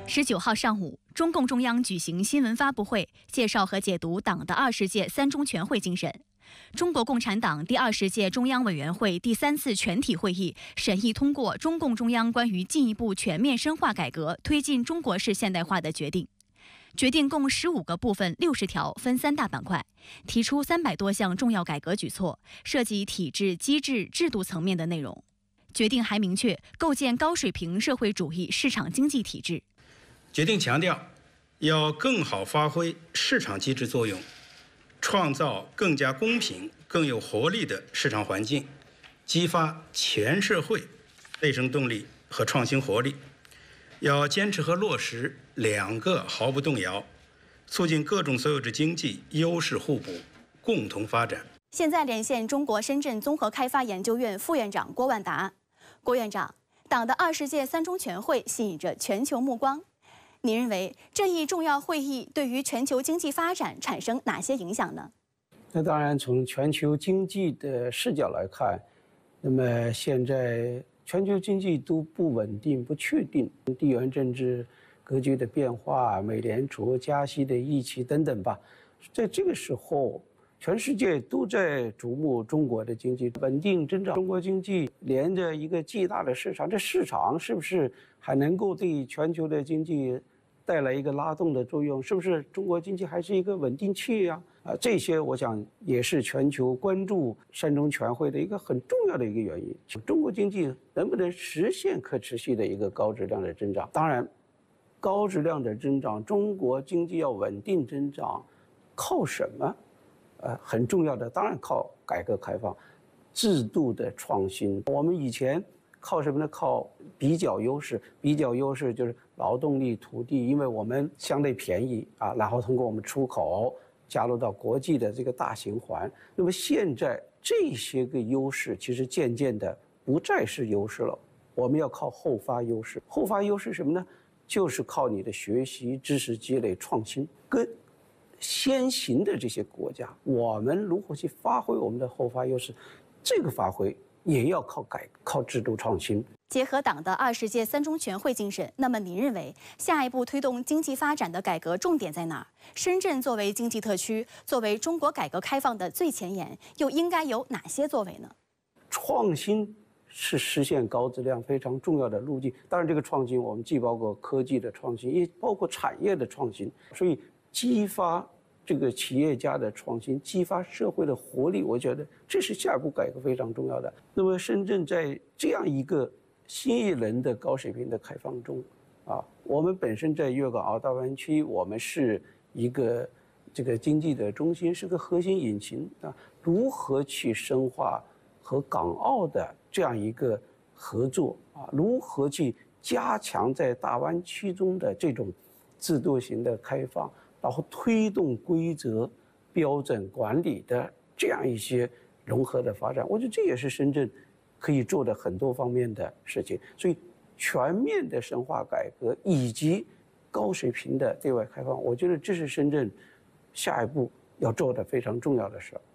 19号上午，中共中央举行新闻发布会，介绍和解读党的20届三中全会精神。中国共产党第20届中央委员会第3次全体会议审议通过中共中央关于进一步全面深化改革、推进中国式现代化的决定。决定共15个部分60条，分3大板块，提出300多项重要改革举措，涉及体制、机制、制度层面的内容。决定还明确构建高水平社会主义市场经济体制。 决定强调，要更好发挥市场机制作用，创造更加公平、更有活力的市场环境，激发全社会内生动力和创新活力。要坚持和落实2个毫不动摇，促进各种所有制经济优势互补，共同发展。 现在连线中国深圳综合开发研究院副院长郭万达。郭院长，党的20届三中全会吸引着全球目光。您认为这一重要会议对于全球经济发展产生哪些影响呢？ 那当然，从全球经济的视角来看，那么现在全球经济都不稳定、不确定，地缘政治格局的变化、美联储加息的预期等等吧，在这个时候，全世界都在瞩目中国的经济稳定增长。中国经济连着一个巨大的市场，这市场是不是还能够对全球的经济带来一个拉动的作用？是不是中国经济还是一个稳定器呀？这些我想也是全球关注三中全会的一个很重要的一个原因。中国经济能不能实现可持续的一个高质量的增长？当然，高质量的增长，中国经济要稳定增长，靠什么？很重要的，当然靠改革开放、制度的创新。我们以前靠什么呢？靠比较优势。比较优势就是劳动力、土地，因为我们相对便宜啊，然后通过我们出口加入到国际的这个大循环。那么现在这些个优势其实渐渐的不再是优势了，我们要靠后发优势。后发优势什么呢？就是靠你的学习、知识积累、创新。跟先行的这些国家，我们如何去发挥我们的后发优势？这个发挥也要靠改革、靠制度创新。 结合党的20届三中全会精神，那么您认为下一步推动经济发展的改革重点在哪儿？深圳作为经济特区，作为中国改革开放的最前沿，又应该有哪些作为呢？ 创新是实现高质量非常重要的路径。当然，这个创新我们既包括科技的创新，也包括产业的创新。所以，激发这个企业家的创新，激发社会的活力，我觉得这是下一步改革非常重要的。那么，深圳在这样一个新一轮的高水平的开放中，我们本身在粤港澳大湾区，我们是一个这个经济的中心，是个核心引擎啊。如何去深化和港澳的这样一个合作啊？如何去加强在大湾区中的这种制度型的开放？然后推动规则、标准管理的这样一些融合的发展，我觉得这也是深圳可以做的很多方面的事情。所以，全面的深化改革以及高水平的对外开放，我觉得这是深圳下一步要做的非常重要的事儿。